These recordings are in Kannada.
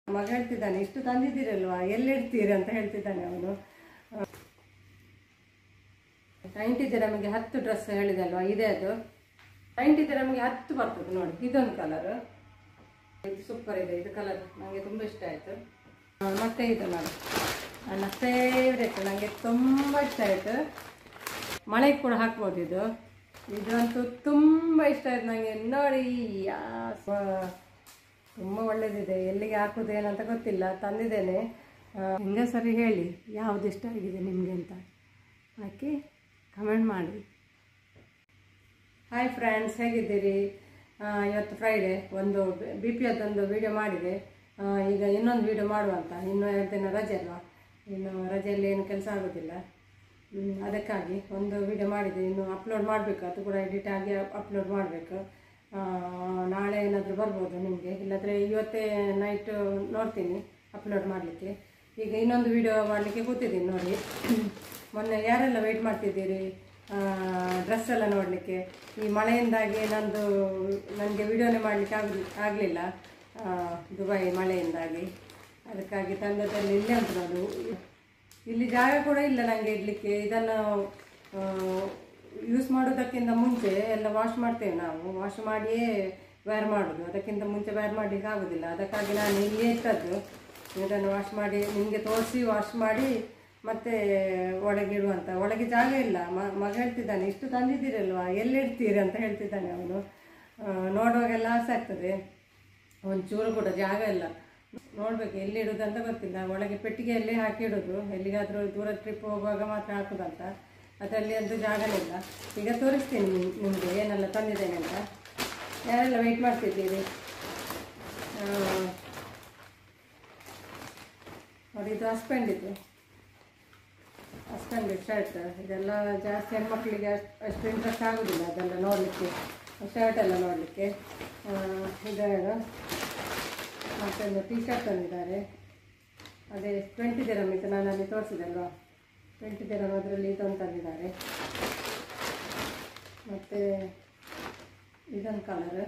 ಮಗ ಹೇಳ್ತಿದ್ದಾನೆ, ಇಷ್ಟು ತಂದಿದ್ದೀರಲ್ವಾ, ಎಲ್ಲಿಡ್ತೀರಿ ಅಂತ ಹೇಳ್ತಿದ್ದಾನೆ ಅವನು. 90 ದಿರಮಿಗೆ 10 ಡ್ರೆಸ್ ಹೇಳಿದೆ ಅಲ್ವಾ, ಇದೆ ಅದು. 90 ದಿರಮಿಗೆ 10 ಬರ್ತದೆ ನೋಡಿ. ಇದೊಂದು ಕಲರ್, ಇದು ಸೂಪರ್ ಇದೆ, ಇದು ಕಲರ್ ನನಗೆ ತುಂಬ ಇಷ್ಟ ಆಯಿತು. ಮತ್ತೆ ಇದು ನೋಡಿ ನನ್ನ ಫೇವ್ರೆಟ್, ನನಗೆ ತುಂಬ ಇಷ್ಟ ಆಯಿತು. ಮಳೆಗೆ ಕೂಡ ಹಾಕ್ಬೋದು ಇದು. ಇದಂತೂ ತುಂಬ ಇಷ್ಟ ಆಯ್ತು ನನಗೆ ನೋಡಿ. ತುಂಬ ಒಳ್ಳೆಯದಿದೆ. ಎಲ್ಲಿಗೆ ಹಾಕೋದು ಏನಂತ ಗೊತ್ತಿಲ್ಲ, ತಂದಿದ್ದೇನೆ. ಹಿಂಗೆ ಸರಿ ಹೇಳಿ ಯಾವುದು ಇಷ್ಟ ಆಗಿದೆ ನಿಮಗೆ ಅಂತ ಹಾಕಿ ಕಮೆಂಟ್ ಮಾಡಿ. ಹಾಯ್ ಫ್ರೆಂಡ್ಸ್, ಹೇಗಿದ್ದೀರಿ? ಇವತ್ತು ಫ್ರೈಡೇ, ಒಂದು BPಯದ್ದೊಂದು ವೀಡಿಯೋ ಮಾಡಿದೆ. ಈಗ ಇನ್ನೊಂದು ವೀಡಿಯೋ ಮಾಡುವಂತ. ಇನ್ನೂ 2 ದಿನ ರಜೆ ಅಲ್ವಾ, ಇನ್ನು ರಜೆಯಲ್ಲಿ ಏನು ಕೆಲಸ ಆಗೋದಿಲ್ಲ. ಅದಕ್ಕಾಗಿ ಒಂದು ವೀಡಿಯೋ ಮಾಡಿದೆ. ಇನ್ನು ಅಪ್ಲೋಡ್ ಮಾಡಬೇಕು, ಅದು ಕೂಡ ಎಡಿಟ್ ಆಗಿ ಅಪ್ಲೋಡ್ ಮಾಡಬೇಕು. ನಾಳೆ ಏನಾದರೂ ಬರ್ಬೋದು ನಿಮಗೆ, ಇಲ್ಲಾಂದರೆ ಇವತ್ತೇ ನೈಟು ನೋಡ್ತೀನಿ ಅಪ್ಲೋಡ್ ಮಾಡಲಿಕ್ಕೆ. ಈಗ ಇನ್ನೊಂದು ವೀಡಿಯೋ ಮಾಡಲಿಕ್ಕೆ ಕೂತಿದ್ದೀನಿ ನೋಡಿ. ಮೊನ್ನೆ ಯಾರೆಲ್ಲ ವೆಯ್ಟ್ ಮಾಡ್ತಿದ್ದೀರಿ ಡ್ರೆಸ್ ಎಲ್ಲ ನೋಡಲಿಕ್ಕೆ. ಈ ಮಳೆಯಿಂದಾಗಿ ನನಗೆ ವೀಡಿಯೋನೇ ಮಾಡಲಿಕ್ಕೆ ಆಗಲಿಲ್ಲ, ದುಬೈ ಮಳೆಯಿಂದಾಗಿ. ಅದಕ್ಕಾಗಿ ತಂಡದಲ್ಲಿ ಇಲ್ಲೇ ಉಂಟು ನೋಡು. ಇಲ್ಲಿ ಜಾಗ ಕೂಡ ಇಲ್ಲ ನನಗೆ ಇಡಲಿಕ್ಕೆ. ಇದನ್ನು ಯೂಸ್ ಮಾಡೋದಕ್ಕಿಂತ ಮುಂಚೆ ಎಲ್ಲ ವಾಶ್ ಮಾಡ್ತೇವೆ ನಾವು. ವಾಶ್ ಮಾಡಿಯೇ ವೇರ್ ಮಾಡೋದು, ಅದಕ್ಕಿಂತ ಮುಂಚೆ ವೇರ್ ಮಾಡಲಿಕ್ಕೆ ಆಗೋದಿಲ್ಲ. ಅದಕ್ಕಾಗಿ ನಾನು ಇಲ್ಲಿಯೇ ಇಟ್ಟದ್ದು. ಇದನ್ನು ವಾಶ್ ಮಾಡಿ ನಿಮಗೆ ತೋರಿಸಿ ವಾಶ್ ಮಾಡಿ ಮತ್ತೆ ಒಳಗೆ ಇಡುವಂತ. ಒಳಗೆ ಜಾಗ ಇಲ್ಲ. ಮಗ ಹೇಳ್ತಿದ್ದಾನೆ, ಇಷ್ಟು ತಂದಿದ್ದೀರಲ್ವಾ, ಎಲ್ಲಿಡ್ತೀರಿ ಅಂತ ಹೇಳ್ತಿದ್ದಾನೆ ಅವನು. ನೋಡುವಾಗೆಲ್ಲ ಆಸೆ ಆಗ್ತದೆ, ಒಂಚೂರು ಕೂಡ ಜಾಗ ಇಲ್ಲ. ನೋಡ್ಬೇಕು ಎಲ್ಲಿ ಇಡೋದು ಅಂತ ಗೊತ್ತಿಲ್ಲ. ಒಳಗೆ ಪೆಟ್ಟಿಗೆಯಲ್ಲೇ ಹಾಕಿಡೋದು, ಎಲ್ಲಿಗಾದರೂ ದೂರ ಟ್ರಿಪ್ ಹೋಗುವಾಗ ಮಾತ್ರ ಹಾಕೋದಂತ. ಅದರಲ್ಲಿ ಅದು ಜಾಗನೇ ಇಲ್ಲ. ಈಗ ತೋರಿಸ್ತೀನಿ ನಿಮಗೆ ಏನೆಲ್ಲ ತಂದಿದ್ದೇನೆ ಅಂತ. ಯಾರೆಲ್ಲ ವೆಯ್ಟ್ ಮಾಡ್ತಿದ್ದೀರಿ ನೋಡಿ. ಇದು ಹಸ್ಬೆಂಡಿದ್ದು ಶರ್ಟ್. ಇದೆಲ್ಲ ಜಾಸ್ತಿ ಹೆಣ್ಮಕ್ಳಿಗೆ ಅಷ್ಟು ಇಂಟ್ರೆಸ್ಟ್ ಆಗೋದಿಲ್ಲ ಅದೆಲ್ಲ ನೋಡಲಿಕ್ಕೆ, ಶರ್ಟ್ ಎಲ್ಲ ನೋಡಲಿಕ್ಕೆ. ಇದೇನು ಮತ್ತೊಂದು ಟೀ ಶರ್ಟ್ ತಂದಿದ್ದಾರೆ. ಅದೇ 20 ದಿರಮ್ ಇತ್ತು, ನಾನು ಅಲ್ಲಿ ತೋರಿಸಿದೆ ಅಲ್ವಾ, 20 ದಿರಮ್. ಅದರಲ್ಲಿ ಇದೊಂದು ತಂದಿದ್ದಾರೆ. ಮತ್ತು ಇದೊಂದು ಕಲರ್.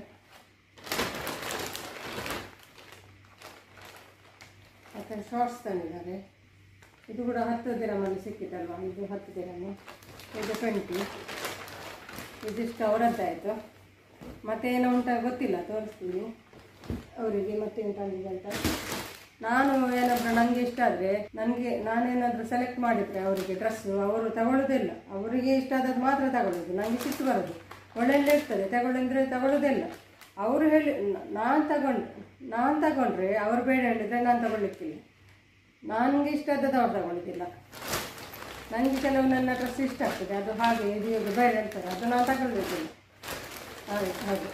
ಮತ್ತು ಶಾರ್ಟ್ಸ್ ತಂದಿದ್ದಾರೆ. ಇದು ಕೂಡ 10 ದಿರಮಲ್ಲಿ ಸಿಕ್ಕಿತಲ್ವ, ಇದು 10 ದಿರಮು, ಇದು 20. ಇದಿಷ್ಟು ಅವರದ್ದಾಯಿತು. ಮತ್ತೆ ಏನೋ ಉಂಟ ಗೊತ್ತಿಲ್ಲ, ತೋರಿಸ್ತೀನಿ ಅವರಿಗೆ ಮತ್ತೆ ಏನು ತಂದಿದೆ ಅಂತ. ನಾನು ಏನಾದರೂ ನನಗೆ ಇಷ್ಟ ಆದರೆ ನಾನೇನಾದರೂ ಸೆಲೆಕ್ಟ್ ಮಾಡಿದರೆ ಅವರಿಗೆ ಡ್ರೆಸ್ಸು, ಅವರು ತಗೊಳ್ಳೋದಿಲ್ಲ. ಅವರಿಗೆ ಇಷ್ಟ ಆದದ್ದು ಮಾತ್ರ ತಗೊಳ್ಳೋದು. ನನಗೆ ಸಿಟ್ಟು ಬರೋದು. ಒಳ್ಳೆಲ್ಲ ಇರ್ತದೆ, ತಗೊಳ್ಳಂದರೆ ತಗೊಳ್ಳೋದಿಲ್ಲ. ಅವರು ಹೇಳಿ ನಾನು ತಗೊಂಡ್ರೆ ಅವರು ಬೇಡ ಹೇಳಿದರೆ ನಾನು ತಗೊಳ್ಳಿಕ್ಕಿಲ್ಲ. ನನಗೆ ಇಷ್ಟ ಆದದ್ದು ಅವ್ರು ತಗೊಳ್ಳೋದಿಲ್ಲ. ನನಗೆ ಕೆಲವು ನನ್ನ ಡ್ರೆಸ್ ಇಷ್ಟ ಆಗ್ತದೆ, ಅದು ಹಾಗೆ ಇದು ಬೇರೆ ಹೇಳ್ತಾರೆ, ಅದು ನಾನು ತಗೊಳ್ಬೇಕಿಲ್ಲ. ಹಾಗೆ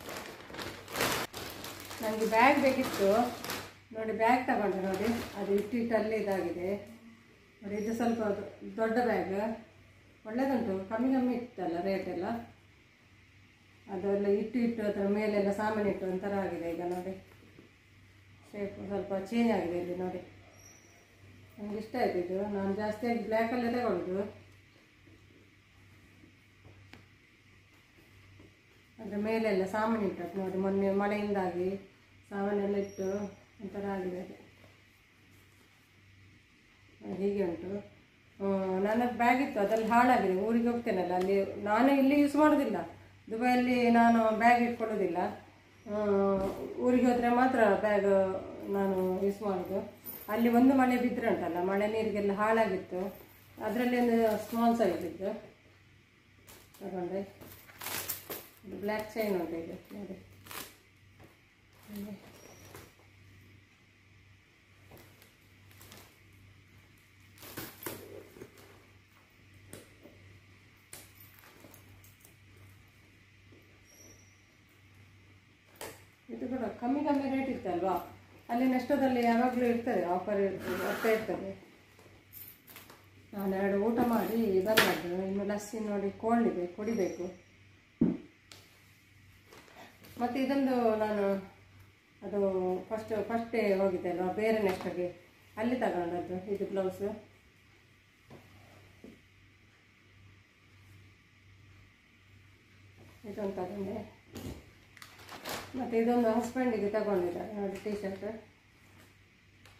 ನನಗೆ ಬ್ಯಾಗ್ ಬೇಕಿತ್ತು ನೋಡಿ. ಬ್ಯಾಗ್ ತಗೊಂಡೆ ನೋಡಿ, ಅದು ಇಟ್ಟಿಟ್ಟಲ್ಲೇ ಇದಾಗಿದೆ ನೋಡಿ. ಇದು ಸ್ವಲ್ಪ ದೊಡ್ಡ ಬ್ಯಾಗ್, ಒಳ್ಳೆಯದುಂಟು. ಕಮ್ಮಿ ಇತ್ತಲ್ಲ ರೇಟ್ ಎಲ್ಲ. ಅದೆಲ್ಲ ಇಟ್ಟು ಅದರ ಮೇಲೆಲ್ಲ ಸಾಮಾನು ಇಟ್ಟು ಒಂಥರ ಆಗಿದೆ ಈಗ ನೋಡಿ. ಶೇಪ್ ಸ್ವಲ್ಪ ಚೇಂಜ್ ಆಗಿದೆ ಇಲ್ಲಿ ನೋಡಿ. ನನಗೆ ಇಷ್ಟ ಆಯಿತು ಇದು. ನಾನು ಜಾಸ್ತಿಯಾಗಿ ಬ್ಲ್ಯಾಕಲ್ಲೇ ತಗೊಳ್ಳೋದು. ಅದರ ಮೇಲೆಲ್ಲ ಸಾಮಾನು ಇಟ್ಟದ್ದು ನೋಡಿ. ಮೊನ್ನೆ ಮಳೆಯಿಂದಾಗಿ ಸಾಮಾನೆಲ್ಲ ಇಟ್ಟು ಒಂಥರ ಆಗಿದೆ ಅದು. ಹೀಗೆ ಉಂಟು. ನನ್ನ ಬ್ಯಾಗ್ ಇತ್ತು, ಅದ್ರಲ್ಲಿ ಹಾಳಾಗಿದೆ. ಊರಿಗೆ ಹೋಗ್ತೇನಲ್ಲ, ಅಲ್ಲಿ ನಾನೇ ಇಲ್ಲಿ ಯೂಸ್ ಮಾಡೋದಿಲ್ಲ. ದುಬೈಯಲ್ಲಿ ನಾನು ಬ್ಯಾಗ್ ಇಟ್ಕೊಳ್ಳೋದಿಲ್ಲ. ಊರಿಗೆ ಹೋದರೆ ಮಾತ್ರ ಬ್ಯಾಗ್ ನಾನು ಯೂಸ್ ಮಾಡೋದು. ಅಲ್ಲಿ ಒಂದು ಮಳೆ ಬಿದ್ದರೆ ಉಂಟಲ್ಲ, ಮಳೆ ನೀರಿಗೆಲ್ಲ ಹಾಳಾಗಿತ್ತು. ಅದರಲ್ಲಿ ಒಂದು ಸ್ಮಾಲ್ ಸೈಜ್ ಇತ್ತು ತಗೊಂಡೆ. ಬ್ಲ್ಯಾಕ್ ಚೈನ್ ಉಂಟು ಇದು ನೋಡಿ. ಇದು ಕೂಡ ಕಮ್ಮಿ ರೇಟ್ ಇತ್ತಲ್ವಾ, ಅಲ್ಲಿ ನೆಸ್ಟೋದಲ್ಲಿ ಯಾವಾಗಲೂ ಇರ್ತದೆ, ಆಫರ್ ಬರ್ತಾ ಇರ್ತದೆ. ನಾನು 2 ಊಟ ಮಾಡಿ ಬಂದದ್ದು. ಇನ್ನು ಲಸ್ಸಿ ನೋಡಿ ಕೋಲ್ಡಿದೆ, ಕುಡಿಬೇಕು. ಮತ್ತು ಇದೊಂದು ನಾನು ಅದು ಫಸ್ಟ್ ಡೇ ಹೋಗಿದ್ದೆ ಅಲ್ವಾ, ಬೇರೆ ನೆಸ್ಟೋಗೆ, ಅಲ್ಲಿ ತಗೊಂಡದ್ದು. ಇದು ಬ್ಲೌಸು. ಇದೊಂದು ತಗೊಂಡೆ. ಮತ್ತು ಇದೊಂದು ಹಸ್ಬೆಂಡಿಗೆ ತಗೊಂಡಿದ್ದಾರೆ ನೋಡಿ, ಟೀ ಶರ್ಟ್.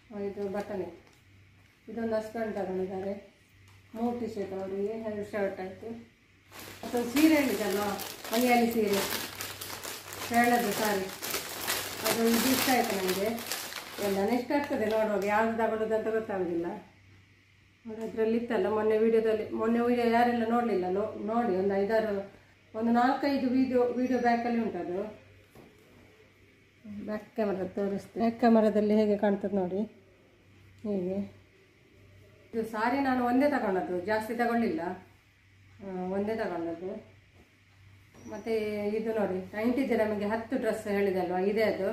ಇದು ಬಟನೆ. ಇದೊಂದು ಹಸ್ಬೆಂಡ್ ತಗೊಂಡಿದ್ದಾರೆ. 3 ಟಿ ಶರ್ಟ್ ಅವರಿಗೆ, 2 ಶರ್ಟ್ ಆಯಿತು. ಮತ್ತೊಂದು ಸೀರೆ ಹೇಳಿದಲ್ವ, ಮಲಯಾಳಿ ಸೀರೆ, ಹೇಳೋದು ಸಾರಿ, ಅದು ಇದು ಇಷ್ಟ ಆಯಿತು ನನಗೆ. ಎಲ್ಲ ಇಷ್ಟ ಆಗ್ತದೆ ನೋಡುವಾಗ, ಯಾವುದು ತಗೊಳ್ಳೋದು ಅಂತ ಗೊತ್ತಾಗೋದಿಲ್ಲ. ನೋಡಿ ಅದರಲ್ಲಿ ಇತ್ತಲ್ಲ ಮೊನ್ನೆ ವೀಡಿಯೋ ಯಾರೆಲ್ಲ ನೋಡಲಿಲ್ಲ ನೋಡಿ, ಒಂದು 4-5 ವೀಡಿಯೋ ಬ್ಯಾಕಲ್ಲಿ ಉಂಟದು. ಬ್ಯಾಕ್ ಕ್ಯಾಮರಾ ತೋರಿಸ್ತೀನಿ. ಬ್ಯಾಕ್ ಕ್ಯಾಮರಾದಲ್ಲಿ ಹೇಗೆ ಕಾಣ್ತದೆ ನೋಡಿ, ಹೀಗೆ. ಇದು ಸಾರಿ ನಾನು ಒಂದೇ ತಗೊಂಡದ್ದು, ಜಾಸ್ತಿ ತಗೊಳ್ಳಿಲ್ಲ, ಒಂದೇ ತಗೊಂಡದ್ದು. ಮತ್ತು ಇದು ನೋಡಿ 90 ದಿರಮಿಗೆ 10 ಡ್ರೆಸ್ ಹೇಳಿದಲ್ವ, ಇದೆ ಅದು.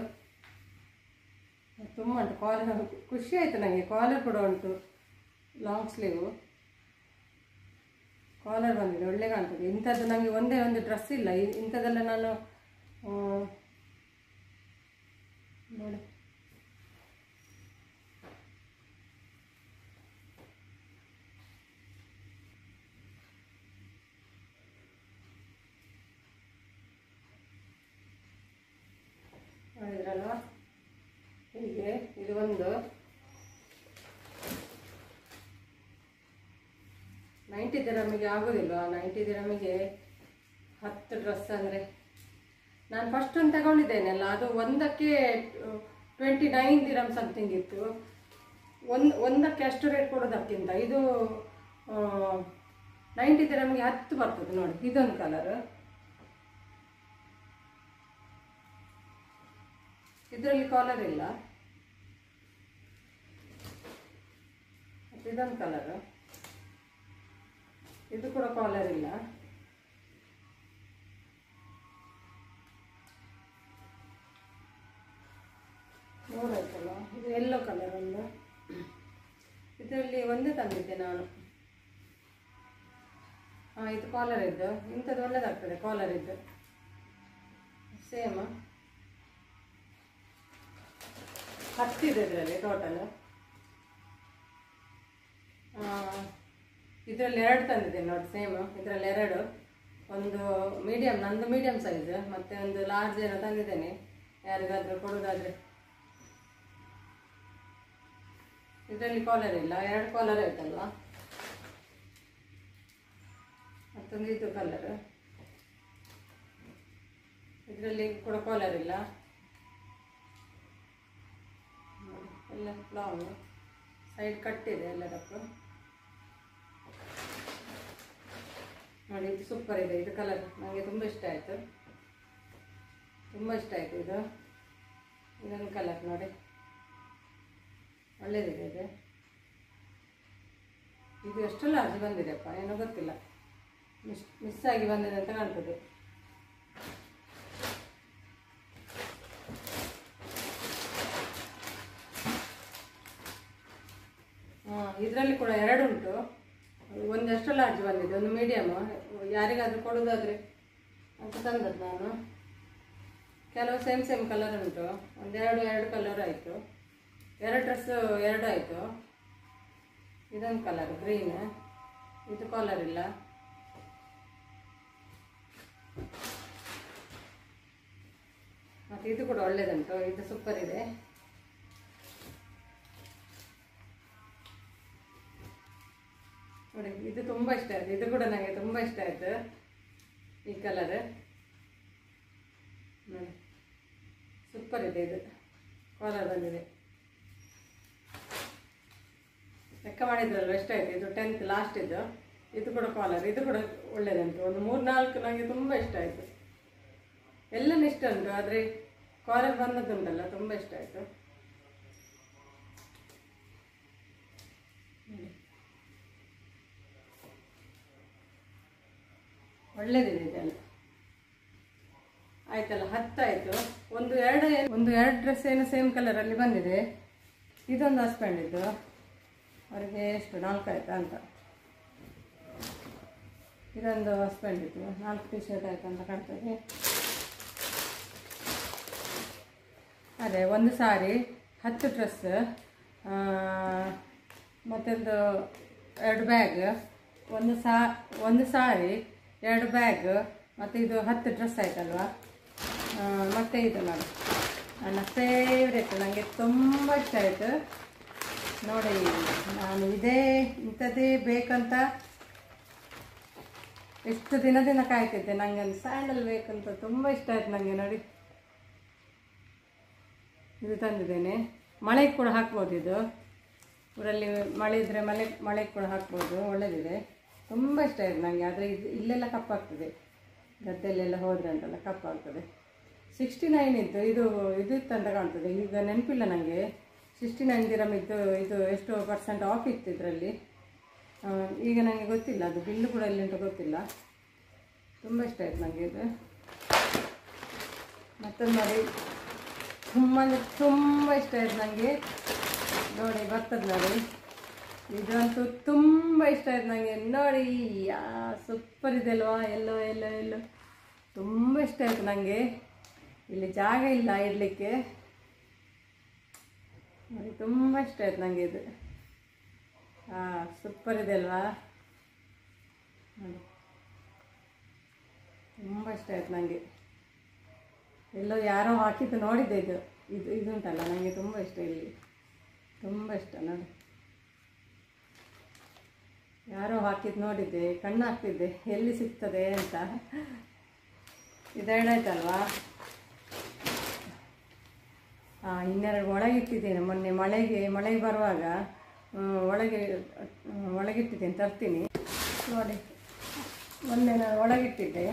ತುಂಬ ಉಂಟು ಕಾಲರ್, ಖುಷಿ ಆಯಿತು ನನಗೆ. ಕಾಲರ್ ಕೂಡ ಉಂಟು, ಲಾಂಗ್ ಸ್ಲೀವು ಕಾಲರ್ ಬಂದಿದೆ, ಒಳ್ಳೆ ಕಾಣ್ತದೆ. ಇಂಥದ್ದು ನನಗೆ ಒಂದೇ ಒಂದು ಡ್ರೆಸ್ ಇಲ್ಲ, ಇಂಥದ್ದೆಲ್ಲ ನಾನು ನೋಡಿ ನೋಡಿದ್ರಲ್ವ, ಹೀಗೆ. ಇದು ಒಂದು 90 ದಿರಮಿಗೆ ಆಗೋದಿಲ್ವಾ? 90 ದಿರಮಿಗೆ 10 ಡ್ರೆಸ್ ಅಂದರೆ, ನಾನು ಫಸ್ಟ್ ಒಂದು ತಗೊಂಡಿದ್ದೇನೆಲ್ಲ, ಅದು ಒಂದಕ್ಕೆ 29 ದಿರಮ್ ಸಮಥಿಂಗ್ ಇತ್ತು. ಒಂದಕ್ಕೆ ಅಷ್ಟು ರೇಟ್ ಕೊಡೋದಕ್ಕಿಂತ ಇದು 90 ದಿರಮಿಗೆ 10 ಬರ್ತದೆ ನೋಡಿ. ಇದೊಂದು ಕಲರ್, ಇದರಲ್ಲಿ ಕಾಲರ್ ಇಲ್ಲ. ಇದೊಂದು ಕಲರ್, ಇದು ಕೂಡ ಕಾಲರ್ ಇಲ್ಲ. ನೋಡಾಯ್ತಲ್ಲ, ಇದು ಯೆಲ್ಲೋ ಕಲರ್ ಒಂದು. ಇದರಲ್ಲಿ ಒಂದೇ ತಂದಿದ್ದೆ ನಾನು. ಇದು ಕಾಲರ್ ಇದ್ದು, ಇಂಥದ್ದು ಒಳ್ಳೆದಾಗ್ತದೆ ಕಾಲರ್ ಇದ್ದು. ಸೇಮ್ 10 ಇದೆ ಇದರಲ್ಲಿ ಟೋಟಲ್. ಇದರಲ್ಲಿ 2 ತಂದಿದ್ದೇನೆ ನೋಡಿ, ಸೇಮ್. ಇದರಲ್ಲಿ 2, ಒಂದು ಮೀಡಿಯಮ್, ನಂದು ಮೀಡಿಯಮ್ ಸೈಜ್, ಮತ್ತು ಒಂದು ಲಾರ್ಜ್ ಏನೋ ತಂದಿದ್ದೇನೆ ಯಾರಿಗಾದರೂ ಕೊಡೋದಾದರೆ. ಇದರಲ್ಲಿ ಕಾಲರ್ ಇಲ್ಲ, 2 ಕಾಲರ್ ಆಯ್ತಲ್ವ. ಮತ್ತೊಂದು ಇದು ಕಲರ್, ಇದರಲ್ಲಿ ಕೂಡ ಕಾಲರ್ ಇಲ್ಲ, ಎಲ್ಲ ಲಾಂಗ್, ಸೈಡ್ ಕಟ್ಟಿದೆ ಎಲ್ಲದಕ್ಕೂ ನೋಡಿ. ಇದು ಸೂಪರ್ ಇದೆ, ಇದು ಕಲರ್ ನನಗೆ ತುಂಬ ಇಷ್ಟ ಆಯಿತು, ತುಂಬ ಇಷ್ಟ ಆಯಿತು ಇದು. ಇದೊಂದು ಕಲರ್ ನೋಡಿ, ಒಳ್ಳೆಯದಿದೆ ಇದು. ಇದು ಎಷ್ಟು ಲಾರ್ಜ್ ಬಂದಿದೆಪ್ಪ, ಏನೋ ಗೊತ್ತಿಲ್ಲ, ಮಿಸ್ ಆಗಿ ಬಂದಿದೆ ಅಂತ ಕಾಣ್ತದೆ. ಇದರಲ್ಲಿ ಕೂಡ 2 ಉಂಟು, ಒಂದು ಎಷ್ಟು ಲಾರ್ಜ್ ಬಂದಿದೆ, ಒಂದು ಮೀಡಿಯಮ್. ಯಾರಿಗಾದರೂ ಕೊಡೋದಾದರೆ ಅಂತ ತಂದದ್ದು ನಾನು. ಕೆಲವು ಸೇಮ್ ಕಲರ್ ಉಂಟು, ಎರಡು ಕಲರ್ ಆಯಿತು, 2 ಡ್ರೆಸ್ 2 ಆಯಿತು. ಇದೊಂದು ಕಲರ್ ಗ್ರೀನ್, ಇದು ಕಾಲರ್ ಇಲ್ಲ. ಮತ್ತು ಇದು ಕೂಡ ಒಳ್ಳೆಯದುಂಟು, ಇದು ಸೂಪರ್ ಇದೆ. ನೋಡಿ ಇದು ತುಂಬ ಇಷ್ಟ ಆಯಿತು, ಇದು ಕೂಡ ನನಗೆ ತುಂಬ ಇಷ್ಟ ಆಯಿತು ಈ ಕಲರ್ ನೋಡಿ, ಸೂಪರ್ ಇದೆ. ಇದು ಕಾಲರ್ ಬಂದಿದೆ, ಲೆಕ್ಕ ಮಾಡಿದ್ರಲ್ವ ಎಷ್ಟಾಯಿತು. ಇದು 10th ಲಾಸ್ಟ್ ಇದು. ಇದು ಕೂಡ ಕಾಲರ್, ಇದು ಕೂಡ ಒಳ್ಳೆಯದುಂಟು. ಒಂದು 3-4 ನನಗೆ ತುಂಬ ಇಷ್ಟ ಆಯಿತು. ಎಲ್ಲನೂ ಇಷ್ಟ ಉಂಟು, ಆದರೆ ಕಾಲರ್ ಬಂದದ್ದುಂಟಲ್ಲ ತುಂಬ ಇಷ್ಟ ಆಯಿತು. ಒಳ್ಳೆಯದಿದೆ ಇದೆಲ್ಲ. ಆಯ್ತಲ್ಲ, 10 ಆಯಿತು. ಒಂದು ಎರಡು ಡ್ರೆಸ್ ಏನು ಸೇಮ್ ಕಲರಲ್ಲಿ ಬಂದಿದೆ. ಇದೊಂದು ಹಸ್ಬೆಂಡ್ ಇದ್ದು, ಅವರಿಗೆ ಎಷ್ಟು 4 ಆಯಿತಾ ಅಂತ. ಇದೊಂದು ಹಸ್ಬೆಂಡ್ ಇದ್ದು 4 ಟಿ ಶರ್ಟ್ ಆಯಿತು ಅಂತ ಕಾಣ್ತದೆ. ಅದೇ ಒಂದು ಸಾರಿ, 10 ಡ್ರೆಸ್, ಮತ್ತೊಂದು 2 ಬ್ಯಾಗ್, ಒಂದು ಸಾರಿ, 2 ಬ್ಯಾಗ್, ಮತ್ತು ಇದು 10 ಡ್ರೆಸ್ ಆಯ್ತಲ್ವ. ಮತ್ತು ಇದು ನೋಡಿ ನನ್ನ ಫೇವ್ರೆಟ್, ನನಗೆ ತುಂಬ ಇಷ್ಟ ಆಯಿತು. ನೋಡಿ, ನಾನು ಇಂಥದ್ದೇ ಬೇಕಂತ ಎಷ್ಟು ದಿನ ಕಾಯ್ತಿದ್ದೆ. ನನಗೆ ಒಂದು ಸ್ಯಾಂಡಲ್ ಬೇಕಂತ ತುಂಬ ಇಷ್ಟ ಆಯ್ತು ನನಗೆ. ನೋಡಿ, ಇದು ತಂದಿದ್ದೇನೆ. ಮಳೆಗೆ ಕೂಡ ಹಾಕ್ಬೋದು. ಇದು ಊರಲ್ಲಿ ಮಳೆ ಇದ್ದರೆ ಮಳೆಗೆ ಕೂಡ ಹಾಕ್ಬೋದು. ಒಳ್ಳೆಯದಿದೆ, ತುಂಬ ಇಷ್ಟ ಆಯಿತು ನನಗೆ. ಆದರೆ ಇಲ್ಲೆಲ್ಲ ಕಪ್ಪಾಗ್ತದೆ, ಗದ್ದೆಲ್ಲೆಲ್ಲ ಹೋದರೆ ಅಂತೆಲ್ಲ ಕಪ್ಪಾಗ್ತದೆ. 69 ಇತ್ತು. ಇದು ಇತ್ತಂತ ಕಾಣ್ತದೆ. ಈಗ ನೆನಪಿಲ್ಲ ನನಗೆ. 69 ದಿರಮ್ ಇತ್ತು. ಇದು ಎಷ್ಟು % ಆಫ್ ಇತ್ತು ಇದರಲ್ಲಿ. ಈಗ ನನಗೆ ಗೊತ್ತಿಲ್ಲ, ಅದು ಬಿಲ್ಲು ಕೂಡ ಇಲ್ಲಿ ಅಂತ ಗೊತ್ತಿಲ್ಲ. ತುಂಬ ಇಷ್ಟ ಆಯಿತು ನನಗೆ ಇದು. ಮತ್ತೊಂದು ನೋಡಿ, ತುಂಬ ಇಷ್ಟ ಆಯಿತು ನನಗೆ. ನೋಡಿ ಬರ್ತದೆ ನೋಡಿ, ಇದಂತೂ ತುಂಬ ಇಷ್ಟ ಆಯ್ತು ನನಗೆ. ನೋಡಿ, ಸೂಪರ್ ಇದೆ ಅಲ್ವಾ? ಎಲ್ಲೋ ತುಂಬ ಇಷ್ಟ ಆಯಿತು ನನಗೆ. ಇಲ್ಲಿ ಜಾಗ ಇಲ್ಲ ಇಡಲಿಕ್ಕೆ. ನೋಡಿ, ತುಂಬ ಇಷ್ಟ ಆಯ್ತು ನನಗೆ ಇದು. ಸೂಪರ್ ಇದೆ ಅಲ್ವಾ? ನೋಡಿ, ತುಂಬ ಇಷ್ಟ ಆಯ್ತು ನನಗೆ. ಎಲ್ಲೋ ಯಾರೋ ಹಾಕಿದ್ದು ನೋಡಿದ್ದೆ. ಇದು ಉಂಟಲ್ಲ, ನನಗೆ ತುಂಬ ಇಷ್ಟ. ಇಲ್ಲಿ ತುಂಬ ಇಷ್ಟ. ನೋಡಿ, ಯಾರೋ ಹಾಕಿದ್ದು ನೋಡಿದ್ದೆ, ಕಣ್ಣು ಹಾಕ್ತಿದ್ದೆ ಎಲ್ಲಿ ಸಿಗ್ತದೆ ಅಂತ. ಇದೆರಡಾಯ್ತಲ್ವಾ? ಇನ್ನೆರಡು ಒಳಗಿಟ್ಟಿದ್ದೇನೆ. ಮೊನ್ನೆ ಮಳೆಗೆ ಬರುವಾಗ ಒಳಗಿಟ್ಟಿದ್ದೇನೆ, ತರ್ತೀನಿ. ನೋಡಿ, ಮೊನ್ನೆ ನಾನು ಒಳಗಿಟ್ಟಿದ್ದೆ.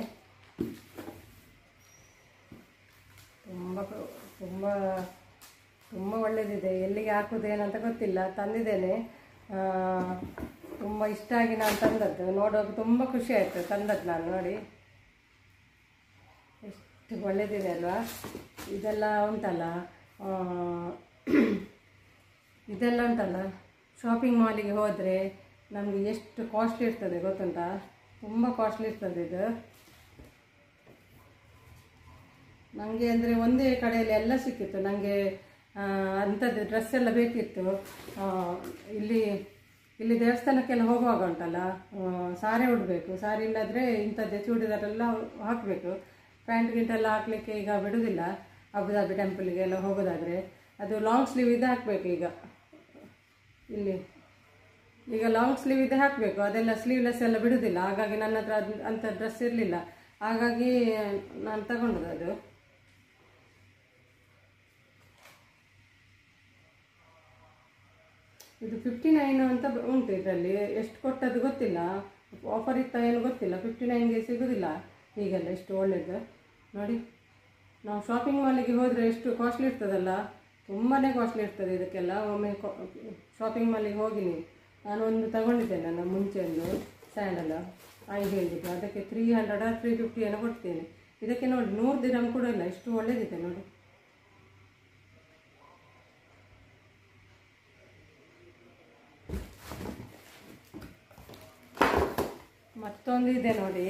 ತುಂಬ ಒಳ್ಳೆಯದಿದೆ. ಎಲ್ಲಿಗೆ ಹಾಕೋದೇನಂತ ಗೊತ್ತಿಲ್ಲ, ತಂದಿದ್ದೇನೆ. ತುಂಬ ಇಷ್ಟ ಆಗಿ ನಾನು ತಂದದ್ದು. ನೋಡುವಾಗ ತುಂಬ ಖುಷಿ ಆಯಿತು ತಂದದ್ದು ನಾನು. ನೋಡಿ, ಎಷ್ಟು ಒಳ್ಳೆಯದಿದೆ ಅಲ್ವಾ? ಇದೆಲ್ಲ ಉಂಟಲ್ಲ ಶಾಪಿಂಗ್ ಮಾಲಿಗೆ ಹೋದರೆ ನಮಗೆ ಎಷ್ಟು ಕಾಸ್ಟ್ಲಿ ಇರ್ತದೆ ಗೊತ್ತುಂಟಾ? ತುಂಬ ಕಾಸ್ಟ್ಲಿ ಇರ್ತದೆ ಇದು. ನನಗೆ ಅಂದರೆ ಒಂದೇ ಕಡೆಯಲ್ಲಿ ಎಲ್ಲ ಸಿಕ್ಕಿತ್ತು. ನನಗೆ ಅಂಥದ್ದು ಡ್ರೆಸ್ ಎಲ್ಲ ಬೇಕಿತ್ತು. ಇಲ್ಲಿ ದೇವಸ್ಥಾನಕ್ಕೆಲ್ಲ ಹೋಗುವಾಗ ಉಂಟಲ್ಲ, ಸಾರಿ ಉಡಬೇಕು. ಸಾರಿ ಇಲ್ಲದ್ರೆ ಇಂಥದ್ದೇ ಚೂಡಿದಾರೆಲ್ಲ ಹಾಕಬೇಕು. ಪ್ಯಾಂಟ್ ಗಿಂಟೆಲ್ಲ ಹಾಕಲಿಕ್ಕೆ ಈಗ ಬಿಡೋದಿಲ್ಲ. ಅಬುದಾಬಿ ಟೆಂಪಲ್ಗೆಲ್ಲ ಹೋಗೋದಾದರೆ ಅದು ಲಾಂಗ್ ಸ್ಲೀವ್ ಇದೆ ಹಾಕಬೇಕು. ಈಗ ಲಾಂಗ್ ಸ್ಲೀವ್ ಇದೆ ಹಾಕಬೇಕು. ಅದೆಲ್ಲ ಸ್ಲೀವ್ಲೆಸ್ ಎಲ್ಲ ಬಿಡೋದಿಲ್ಲ. ಹಾಗಾಗಿ ನನ್ನ ಹತ್ರ ಅಂಥ ಡ್ರೆಸ್ ಇರಲಿಲ್ಲ. ಹಾಗಾಗಿ ನಾನು ತಗೊಂಡದ್ದು ಅದು. ಇದು 59 ಅಂತ ಉಂಟು. ಇದರಲ್ಲಿ ಎಷ್ಟು ಕೊಟ್ಟದ್ದು ಗೊತ್ತಿಲ್ಲ, ಆಫರ್ ಇತ್ತ ಏನು ಗೊತ್ತಿಲ್ಲ. 59ಗೆ ಸಿಗೋದಿಲ್ಲ ಹೀಗೆಲ್ಲ. ಎಷ್ಟು ಒಳ್ಳೆಯದು ನೋಡಿ. ನಾವು ಶಾಪಿಂಗ್ ಮಾಲಿಗೆ ಹೋದರೆ ಎಷ್ಟು ಕಾಸ್ಟ್ಲಿ ಇರ್ತದಲ್ಲ, ತುಂಬಾ ಕಾಸ್ಟ್ಲಿ ಇರ್ತದೆ ಇದಕ್ಕೆಲ್ಲ. ಒಮ್ಮೆ ಶಾಪಿಂಗ್ ಮಾಲಿಗೆ ಹೋಗಿನಿ ನಾನು, ಒಂದು ತಗೊಂಡಿದ್ದೇನೆ ನಾನು ಮುಂಚೆ, ಒಂದು ಸ್ಯಾಂಡಲ್ ಹೇಳಿದ್ದು. ಅದಕ್ಕೆ 300 350 ಏನೋ ಕೊಡ್ತೇನೆ. ಇದಕ್ಕೆ ನೋಡಿ 100 ದಿರಮ್ ಕೂಡ ಇಲ್ಲ. ಎಷ್ಟು ಒಳ್ಳೆಯದಿದೆ ನೋಡಿ. ಮತ್ತೊಂದು ಇದೆ ನೋಡಿ,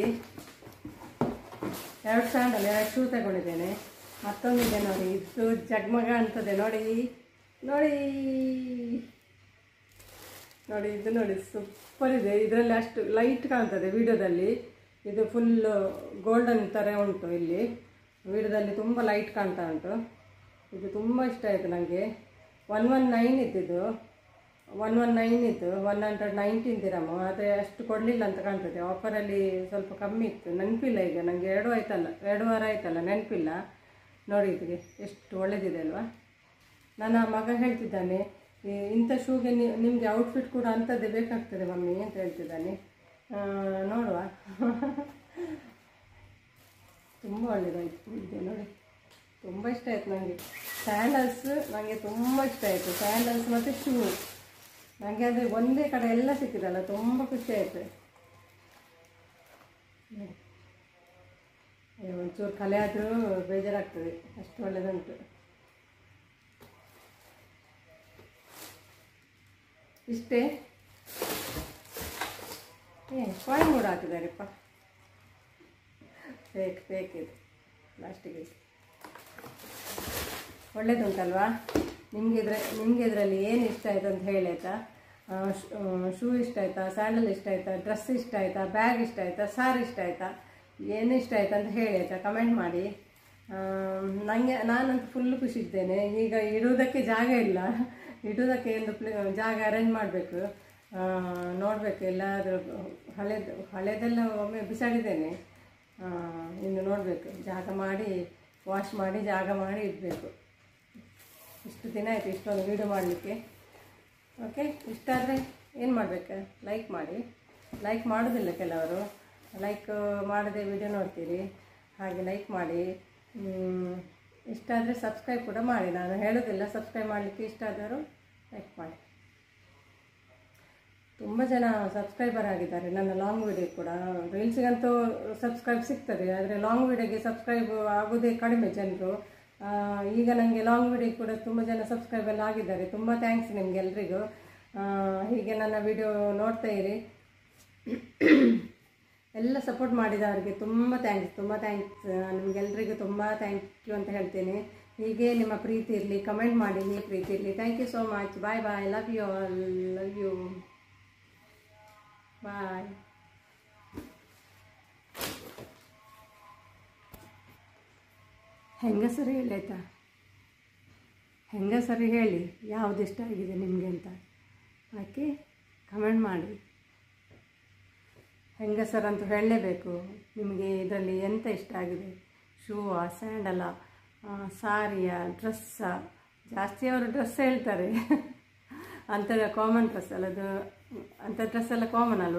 2 ಸ್ಯಾಂಡಲ್ 2 ಶೂ ತಗೊಂಡಿದ್ದೇನೆ. ಮತ್ತೊಂದಿದೆ ನೋಡಿ, ಇದು ಜಗ್ಮಗ ಅಂತದೆ ನೋಡಿ. ಇದು ನೋಡಿ, ಸೂಪರ್ ಇದೆ. ಇದರಲ್ಲಿ ಅಷ್ಟು ಲೈಟ್ ಕಾಣ್ತದೆ ವಿಡಿಯೋದಲ್ಲಿ. ಇದು ಫುಲ್ಲು ಗೋಲ್ಡನ್ ಥರ ಉಂಟು. ಇಲ್ಲಿ ವಿಡಿಯೋದಲ್ಲಿ ತುಂಬ ಲೈಟ್ ಕಾಣ್ತಾ ಉಂಟು. ಇದು ತುಂಬ ಇಷ್ಟ ಆಯಿತು ನನಗೆ. 119 ಇದ್ದಿದ್ದು, 119 ಇತ್ತು. 119 ದಿರಮ್. ಆದರೆ ಅಷ್ಟು ಕೊಡಲಿಲ್ಲ ಅಂತ ಕಾಣ್ತದೆ. ಆಫರಲ್ಲಿ ಸ್ವಲ್ಪ ಕಮ್ಮಿ ಇತ್ತು. ನೆನಪಿಲ್ಲ ಈಗ ನನಗೆ. 2 ವಾರ ಆಯ್ತಲ್ಲ, ನೆನಪಿಲ್ಲ. ನೋಡಿ ಇದಕ್ಕೆ ಎಷ್ಟು ಒಳ್ಳೆಯದಿದೆ ಅಲ್ವಾ? ನನ್ನ ಮಗ ಹೇಳ್ತಿದ್ದಾನೆ, ಇಂಥ ಶೂಗೆ ನಿಮಗೆ ಔಟ್ಫಿಟ್ ಕೂಡ ಅಂಥದ್ದೇ ಬೇಕಾಗ್ತದೆ ಮಮ್ಮಿ ಅಂತ ಹೇಳ್ತಿದ್ದಾನೆ. ನೋಡುವ. ತುಂಬ ಒಳ್ಳೆಯದಾಯಿತು ಇದೆ ನೋಡಿ. ತುಂಬ ಇಷ್ಟ ಆಯಿತು ನನಗೆ. ಸ್ಯಾಂಡಲ್ಸ್ ನನಗೆ ತುಂಬ ಇಷ್ಟ ಆಯಿತು. ಸ್ಯಾಂಡಲ್ಸ್ ಮತ್ತು ಶೂ ನನಗೆ ಅಂದರೆ ಒಂದೇ ಕಡೆ ಎಲ್ಲ ಸಿಕ್ಕಿದಲ್ಲ, ತುಂಬ ಖುಷಿ ಆಯಿತು. ಒಂಚೂರು ಕಲೆ ಆದರೂ ಬೇಜಾರಾಗ್ತದೆ, ಅಷ್ಟು ಒಳ್ಳೆಯದುಂಟು. ಇಷ್ಟೇ. ಕಾಯಿನ್ ಕೂಡ ಹಾಕಿದ್ದಾರೆಪ್ಪ. ಫೇಕ್ ಇದು, ಪ್ಲಾಸ್ಟಿಕ್. ಒಳ್ಳೇದುಂಟಲ್ವಾ? ನಿಮಗೆ ಇದರಲ್ಲಿ ಏನು ಇಷ್ಟ ಆಯಿತು ಅಂತ ಹೇಳಿ ಆಯಿತಾ? ಶೂ ಇಷ್ಟ ಆಯಿತಾ, ಸ್ಯಾಂಡಲ್ ಇಷ್ಟ ಆಯಿತಾ, ಡ್ರೆಸ್ ಇಷ್ಟ ಆಯಿತಾ, ಬ್ಯಾಗ್ ಇಷ್ಟ ಆಯಿತಾ, ಸಾರಿ ಇಷ್ಟ ಆಯಿತಾ, ಏನು ಇಷ್ಟ ಆಯಿತು ಅಂತ ಹೇಳಿ ಆಯಿತಾ? ಕಮೆಂಟ್ ಮಾಡಿ. ನಾನಂತೂ ಫುಲ್ಲು ಖುಷಿ ಇದ್ದೇನೆ. ಈಗ ಇಡುವುದಕ್ಕೆ ಜಾಗ ಇಲ್ಲ. ಇಡೋದಕ್ಕೆ ಒಂದು ಜಾಗ ಅರೇಂಜ್ ಮಾಡಬೇಕು. ನೋಡಬೇಕು, ಎಲ್ಲಾದರೂ ಹಳೆದೆಲ್ಲ ಒಮ್ಮೆ ಬಿಸಾಡಿದ್ದೇನೆ. ಇನ್ನು ನೋಡಬೇಕು, ಜಾಗ ಮಾಡಿ ವಾಶ್ ಮಾಡಿ ಜಾಗ ಮಾಡಿ ಇಡಬೇಕು. ಇಷ್ಟು ದಿನ ಆಯಿತು ಇಷ್ಟೊಂದು ವೀಡಿಯೋ ಮಾಡಲಿಕ್ಕೆ. ಓಕೆ, ಇಷ್ಟ ಆದರೆ ಏನು ಮಾಡಬೇಕು? ಲೈಕ್ ಮಾಡಿ. ಲೈಕ್ ಮಾಡೋದಿಲ್ಲ ಕೆಲವರು, ಲೈಕ್ ಮಾಡದೆ ವೀಡಿಯೋ ನೋಡ್ತೀರಿ, ಹಾಗೆ ಲೈಕ್ ಮಾಡಿ. ಇಷ್ಟ ಆದರೆ ಸಬ್ಸ್ಕ್ರೈಬ್ ಕೂಡ ಮಾಡಿ. ನಾನು ಹೇಳೋದಿಲ್ಲ, ಸಬ್ಸ್ಕ್ರೈಬ್ ಮಾಡಲಿಕ್ಕೆ ಇಷ್ಟ ಆದರೂ ಲೈಕ್ ಮಾಡಿ. ತುಂಬ ಜನ ಸಬ್ಸ್ಕ್ರೈಬರ್ ಆಗಿದ್ದಾರೆ ನನ್ನ ಲಾಂಗ್ ವೀಡಿಯೋ ಕೂಡ. ರೀಲ್ಸಿಗಂತೂ ಸಬ್ಸ್ಕ್ರೈಬ್ ಸಿಗ್ತದೆ, ಆದರೆ ಲಾಂಗ್ ವೀಡಿಯೋಗೆ ಸಬ್ಸ್ಕ್ರೈಬ್ ಆಗೋದೇ ಕಡಿಮೆ ಜನರು. ಈಗ ನನಗೆ ಲಾಂಗ್ ವೀಡಿಯೋ ಕೂಡ ತುಂಬ ಜನ ಸಬ್ಸ್ಕ್ರೈಬ್ ಎಲ್ಲ ಆಗಿದ್ದಾರೆ. ತುಂಬ ಥ್ಯಾಂಕ್ಸ್ ನಿಮಗೆಲ್ರಿಗೂ. ಹೀಗೆ ನನ್ನ ವಿಡಿಯೋ ನೋಡ್ತಾ ಇರಿ. ಎಲ್ಲ ಸಪೋರ್ಟ್ ಮಾಡಿದವರಿಗೆ ತುಂಬ ಥ್ಯಾಂಕ್ಸ್ ನಿಮಗೆಲ್ರಿಗೂ ತುಂಬ ಥ್ಯಾಂಕ್ ಯು ಅಂತ ಹೇಳ್ತೇನೆ. ಹೀಗೆ ನಿಮ್ಮ ಪ್ರೀತಿ ಇರಲಿ, ಕಮೆಂಟ್ ಮಾಡಿ, ನೀವು ಪ್ರೀತಿ ಇರಲಿ. Thank you so much. Bye bye. Love you all. Love you. Bye. ಹೆಂಗಸರಿ ಹೇಳಿ ಆಯಿತಾ? ಹೆಂಗಸರಿ ಹೇಳಿ ಯಾವುದು ಇಷ್ಟ ಆಗಿದೆ ನಿಮಗೆ ಅಂತ. ಓಕೆ, ಕಮೆಂಟ್ ಮಾಡಿ. ಹೆಂಗಸರಂತೂ ಹೇಳಲೇಬೇಕು. ನಿಮಗೆ ಇದರಲ್ಲಿ ಎಂತ ಇಷ್ಟ ಆಗಿದೆ? ಶೂವಾ, ಸ್ಯಾಂಡಲ, ಸಾರಿಯಾ, ಡ್ರೆಸ್ಸಾ? ಜಾಸ್ತಿ ಅವರು ಡ್ರೆಸ್ ಹೇಳ್ತಾರೆ. ಅಂಥ ಕಾಮನ್ ಡ್ರೆಸ್ ಅಲ್ಲ ಅದು, ಅಂಥ ಡ್ರೆಸ್ ಎಲ್ಲ ಕಾಮನ್ ಅಲ್ವ.